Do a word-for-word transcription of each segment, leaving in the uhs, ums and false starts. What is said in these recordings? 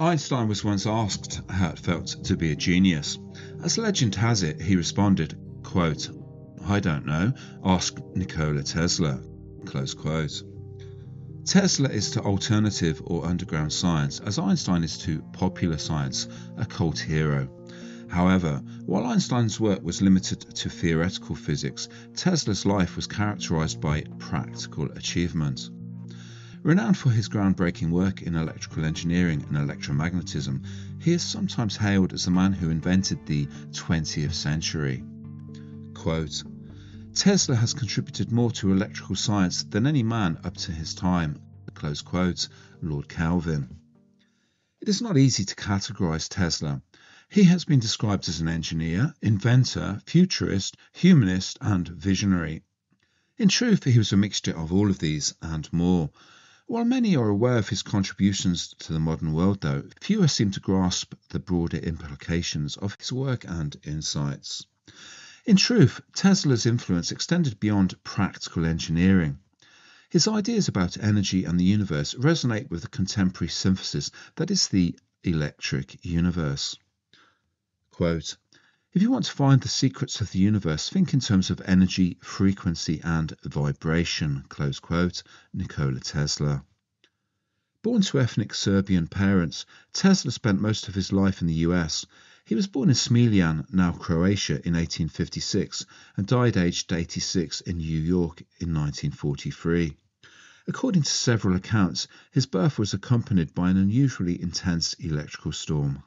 Einstein was once asked how it felt to be a genius. As legend has it, he responded, quote, "I don't know, ask Nikola Tesla," close quote. Tesla is to alternative or underground science as Einstein is to popular science, a cult hero. However, while Einstein's work was limited to theoretical physics, Tesla's life was characterized by practical achievement. Renowned for his groundbreaking work in electrical engineering and electromagnetism, he is sometimes hailed as the man who invented the twentieth century. Quote, "Tesla has contributed more to electrical science than any man up to his time," close quote, Lord Kelvin. It is not easy to categorize Tesla. He has been described as an engineer, inventor, futurist, humanist, and visionary. In truth, he was a mixture of all of these and more. While many are aware of his contributions to the modern world, though, fewer seem to grasp the broader implications of his work and insights. In truth, Tesla's influence extended beyond practical engineering. His ideas about energy and the universe resonate with the contemporary synthesis that is the electric universe. Quote, "If you want to find the secrets of the universe, think in terms of energy, frequency, and vibration," close quote, Nikola Tesla. Born to ethnic Serbian parents, Tesla spent most of his life in the U S. He was born in Smiljan, now Croatia, in eighteen fifty-six and died aged eighty-six in New York in nineteen forty-three. According to several accounts, his birth was accompanied by an unusually intense electrical storm.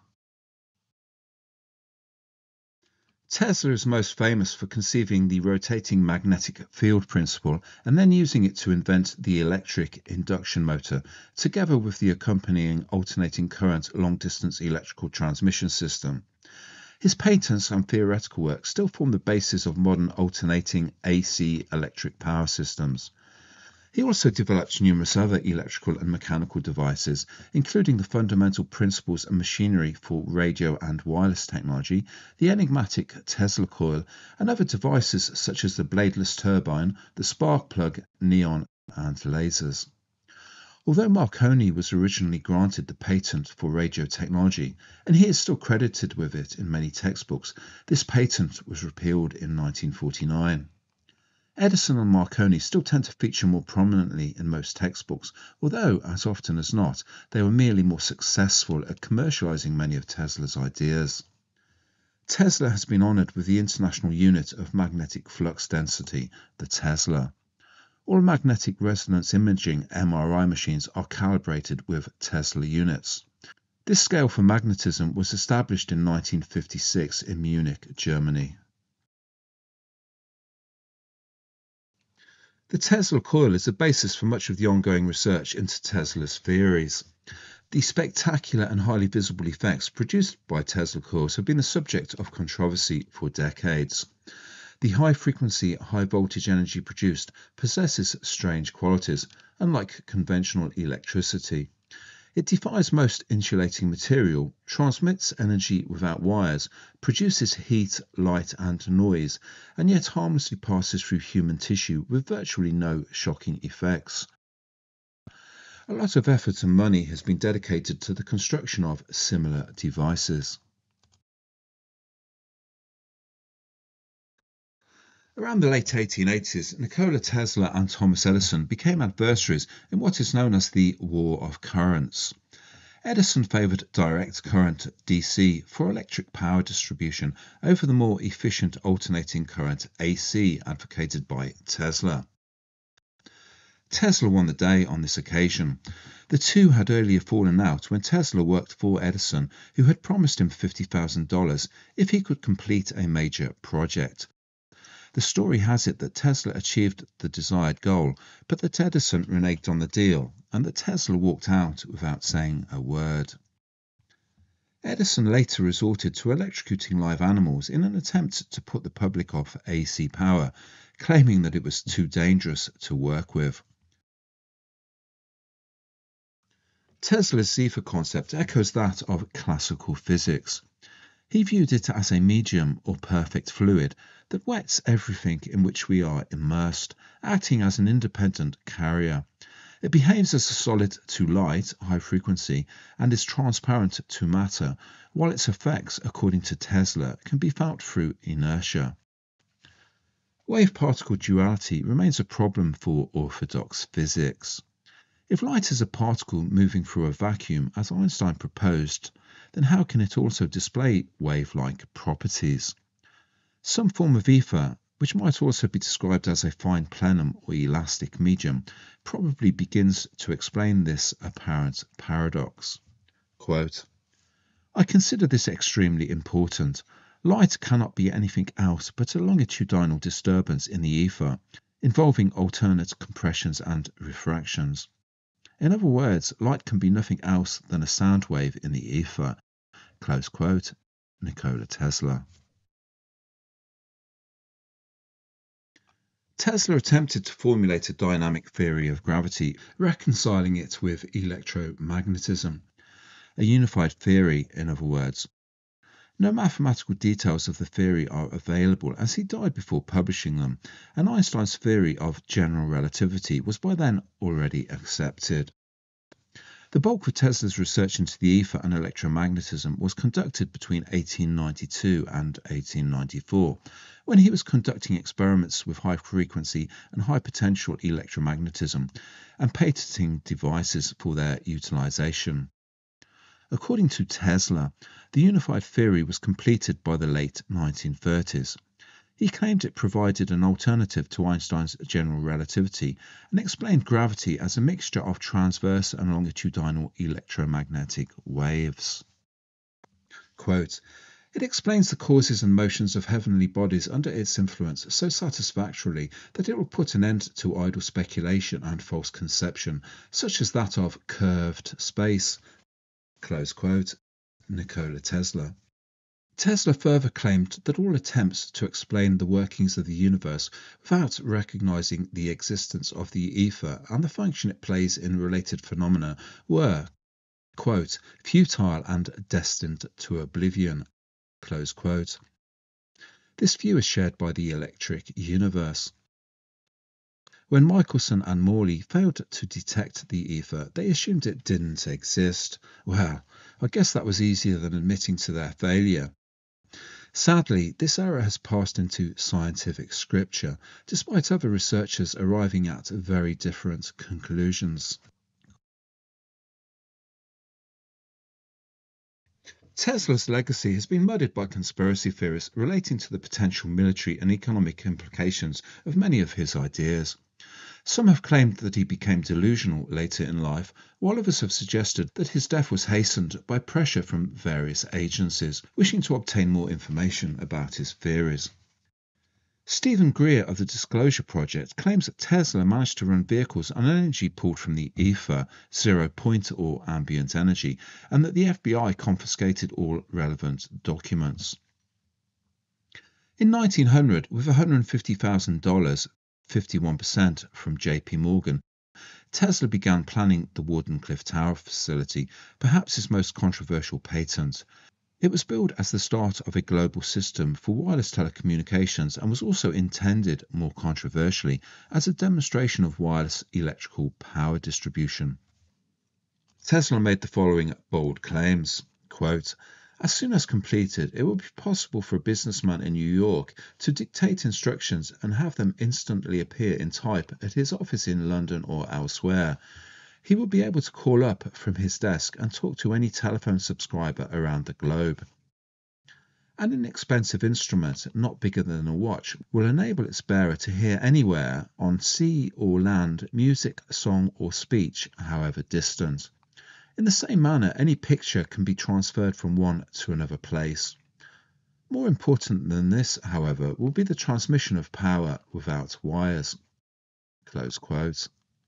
Tesla is most famous for conceiving the rotating magnetic field principle and then using it to invent the electric induction motor, together with the accompanying alternating current long-distance electrical transmission system. His patents and theoretical work still form the basis of modern alternating A C electric power systems. He also developed numerous other electrical and mechanical devices, including the fundamental principles and machinery for radio and wireless technology, the enigmatic Tesla coil, and other devices such as the bladeless turbine, the spark plug, neon, and lasers. Although Marconi was originally granted the patent for radio technology, and he is still credited with it in many textbooks, this patent was repealed in nineteen forty-nine. Edison and Marconi still tend to feature more prominently in most textbooks, although, as often as not, they were merely more successful at commercializing many of Tesla's ideas. Tesla has been honored with the International Unit of Magnetic Flux Density, the Tesla. All magnetic resonance imaging M R I machines are calibrated with Tesla units. This scale for magnetism was established in nineteen fifty-six in Munich, Germany. The Tesla coil is the basis for much of the ongoing research into Tesla's theories. The spectacular and highly visible effects produced by Tesla coils have been the subject of controversy for decades. The high-frequency, high-voltage energy produced possesses strange qualities, unlike conventional electricity. It defies most insulating material, transmits energy without wires, produces heat, light and noise, and yet harmlessly passes through human tissue with virtually no shocking effects. A lot of effort and money has been dedicated to the construction of similar devices. Around the late eighteen eighties, Nikola Tesla and Thomas Edison became adversaries in what is known as the War of Currents. Edison favoured direct current D C for electric power distribution over the more efficient alternating current A C advocated by Tesla. Tesla won the day on this occasion. The two had earlier fallen out when Tesla worked for Edison, who had promised him fifty thousand dollars if he could complete a major project. The story has it that Tesla achieved the desired goal, but that Edison reneged on the deal, and that Tesla walked out without saying a word. Edison later resorted to electrocuting live animals in an attempt to put the public off A C power, claiming that it was too dangerous to work with. Tesla's ether concept echoes that of classical physics. He viewed it as a medium or perfect fluid that wets everything in which we are immersed, acting as an independent carrier. It behaves as a solid to light, high frequency, and is transparent to matter, while its effects, according to Tesla, can be felt through inertia. Wave-particle duality remains a problem for orthodox physics. If light is a particle moving through a vacuum, as Einstein proposed, then how can it also display wave-like properties? Some form of ether, which might also be described as a fine plenum or elastic medium, probably begins to explain this apparent paradox. Quote, I consider this extremely important. Light cannot be anything else but a longitudinal disturbance in the ether, involving alternate compressions and refractions. In other words, light can be nothing else than a sound wave in the ether. Close quote, Nikola Tesla. Tesla attempted to formulate a dynamic theory of gravity, reconciling it with electromagnetism. A unified theory, in other words. No mathematical details of the theory are available, as he died before publishing them, and Einstein's theory of general relativity was by then already accepted. The bulk of Tesla's research into the ether and electromagnetism was conducted between eighteen ninety-two and eighteen ninety-four, when he was conducting experiments with high-frequency and high-potential electromagnetism and patenting devices for their utilization. According to Tesla, the unified theory was completed by the late nineteen thirties. He claimed it provided an alternative to Einstein's general relativity and explained gravity as a mixture of transverse and longitudinal electromagnetic waves. Quote, it explains the causes and motions of heavenly bodies under its influence so satisfactorily that it will put an end to idle speculation and false conception, such as that of curved space. Close quote, Nikola Tesla. Tesla further claimed that all attempts to explain the workings of the universe without recognizing the existence of the ether and the function it plays in related phenomena were, quote, futile and destined to oblivion. Close quote. This view is shared by the electric universe. When Michelson and Morley failed to detect the ether, they assumed it didn't exist. Well, I guess that was easier than admitting to their failure. Sadly, this error has passed into scientific scripture, despite other researchers arriving at very different conclusions. Tesla's legacy has been muddied by conspiracy theories relating to the potential military and economic implications of many of his ideas. Some have claimed that he became delusional later in life, while others have suggested that his death was hastened by pressure from various agencies, wishing to obtain more information about his theories. Stephen Greer of the Disclosure Project claims that Tesla managed to run vehicles on energy pulled from the ether, zero point or ambient energy, and that the F B I confiscated all relevant documents. In nineteen hundred, with one hundred fifty thousand dollars, fifty-one percent from J P Morgan, Tesla began planning the Wardenclyffe Tower facility, perhaps his most controversial patent. It was billed as the start of a global system for wireless telecommunications and was also intended, more controversially, as a demonstration of wireless electrical power distribution. Tesla made the following bold claims, quote, as soon as completed, it will be possible for a businessman in New York to dictate instructions and have them instantly appear in type at his office in London or elsewhere. He will be able to call up from his desk and talk to any telephone subscriber around the globe. An inexpensive instrument, not bigger than a watch, will enable its bearer to hear anywhere, on sea or land, music, song or speech, however distant. In the same manner, any picture can be transferred from one to another place. More important than this, however, will be the transmission of power without wires. Close quote.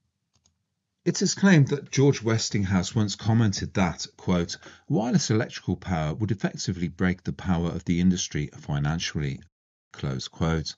It is claimed that George Westinghouse once commented that, quote, wireless electrical power would effectively break the power of the industry financially. Close quote.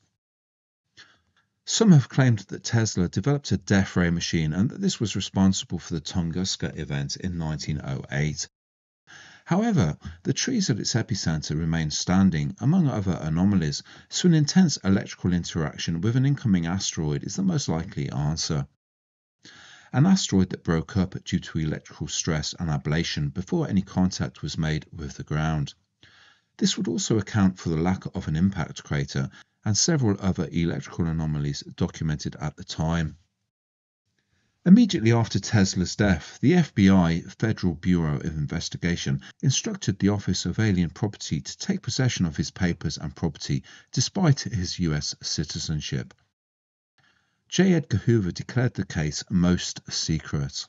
Some have claimed that Tesla developed a death ray machine and that this was responsible for the Tunguska event in nineteen oh eight. However, the trees at its epicenter remain standing, among other anomalies, so an intense electrical interaction with an incoming asteroid is the most likely answer. an asteroid that broke up due to electrical stress and ablation before any contact was made with the ground. This would also account for the lack of an impact crater and several other electrical anomalies documented at the time. Immediately after Tesla's death, the F B I, Federal Bureau of Investigation, instructed the Office of Alien Property to take possession of his papers and property despite his U S citizenship. J. Edgar Hoover declared the case most secret.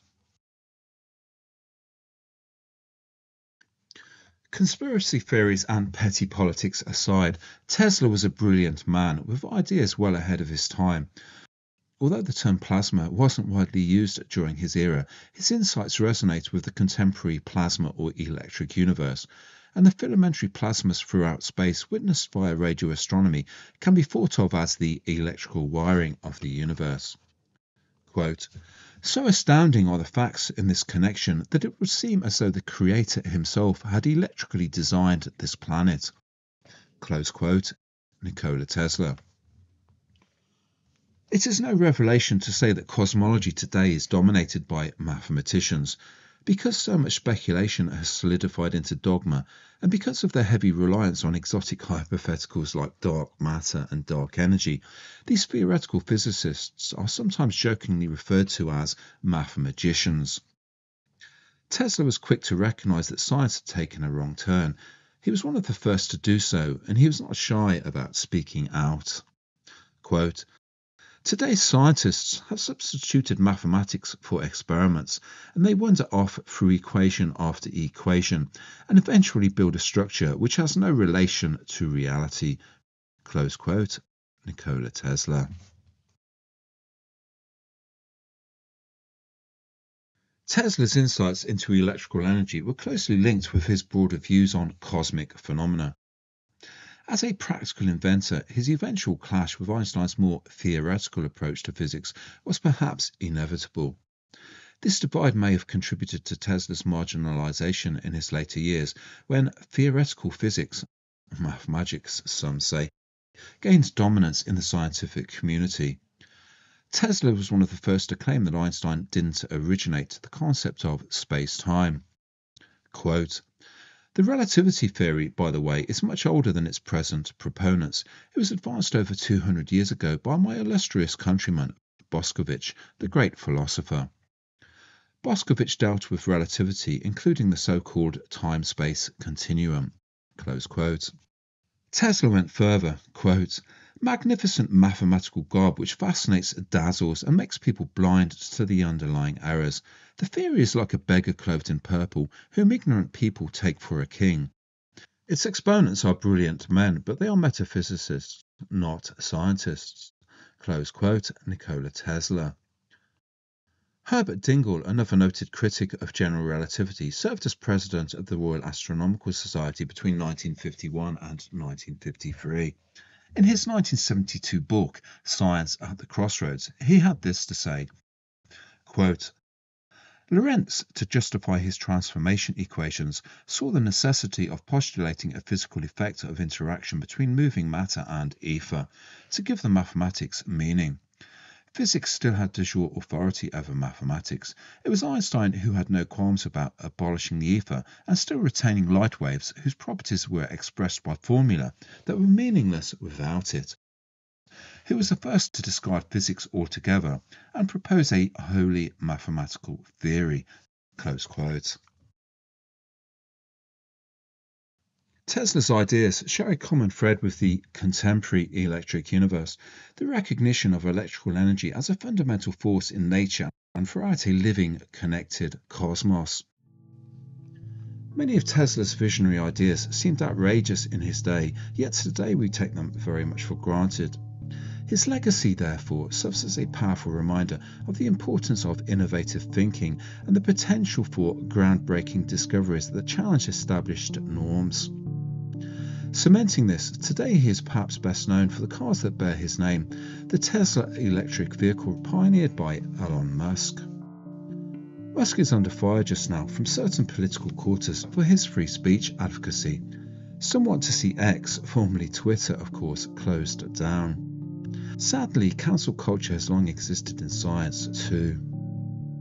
Conspiracy theories and petty politics aside, Tesla was a brilliant man with ideas well ahead of his time. Although the term plasma wasn't widely used during his era, his insights resonate with the contemporary plasma or electric universe, and the filamentary plasmas throughout space witnessed via radio astronomy can be thought of as the electrical wiring of the universe. Quote, "So astounding are the facts in this connection that it would seem as though the Creator himself had electrically designed this planet." Close quote, Nikola Tesla. It is no revelation to say that cosmology today is dominated by mathematicians. Because so much speculation has solidified into dogma, and because of their heavy reliance on exotic hypotheticals like dark matter and dark energy, these theoretical physicists are sometimes jokingly referred to as mathemagicians. Tesla was quick to recognize that science had taken a wrong turn. He was one of the first to do so, and he was not shy about speaking out. Quote, "Today's scientists have substituted mathematics for experiments, and they wander off through equation after equation, and eventually build a structure which has no relation to reality." Close quote, Nikola Tesla. Tesla's insights into electrical energy were closely linked with his broader views on cosmic phenomena. As a practical inventor, his eventual clash with Einstein's more theoretical approach to physics was perhaps inevitable. This divide may have contributed to Tesla's marginalization in his later years, when theoretical physics, mathematics some say, gained dominance in the scientific community. Tesla was one of the first to claim that Einstein didn't originate the concept of space-time. Quote, "The relativity theory, by the way, is much older than its present proponents. It was advanced over two hundred years ago by my illustrious countryman, Boscovich, the great philosopher." Boscovich dealt with relativity, including the so-called time-space continuum. Close quote. Tesla went further, quote, "Magnificent mathematical garb which fascinates, dazzles, and makes people blind to the underlying errors. The theory is like a beggar clothed in purple, whom ignorant people take for a king. Its exponents are brilliant men, but they are metaphysicists, not scientists." Close quote, Nikola Tesla. Herbert Dingle, another noted critic of general relativity, served as president of the Royal Astronomical Society between nineteen fifty-one and nineteen fifty-three. In his nineteen seventy-two book, Science at the Crossroads, he had this to say, quote, "Lorentz, to justify his transformation equations, saw the necessity of postulating a physical effect of interaction between moving matter and ether, to give the mathematics meaning. Physics still had de jure authority over mathematics. It was Einstein who had no qualms about abolishing the ether and still retaining light waves whose properties were expressed by formula that were meaningless without it. He was the first to discard physics altogether and propose a wholly mathematical theory." Close quote. Tesla's ideas share a common thread with the contemporary electric universe, the recognition of electrical energy as a fundamental force in nature and throughout a living, connected cosmos. Many of Tesla's visionary ideas seemed outrageous in his day, yet today we take them very much for granted. His legacy, therefore, serves as a powerful reminder of the importance of innovative thinking and the potential for groundbreaking discoveries that challenge established norms. Cementing this, today he is perhaps best known for the cars that bear his name, the Tesla electric vehicle pioneered by Elon Musk. Musk is under fire just now from certain political quarters for his free speech advocacy. Some want to see X, formerly Twitter of course, closed down. Sadly, cancel culture has long existed in science too.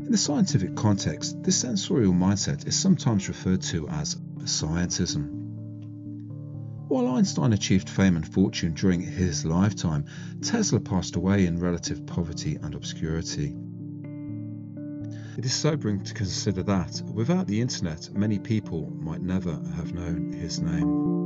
In the scientific context, this sensorial mindset is sometimes referred to as scientism. While Einstein achieved fame and fortune during his lifetime, Tesla passed away in relative poverty and obscurity. It is sobering to consider that, without the internet, many people might never have known his name.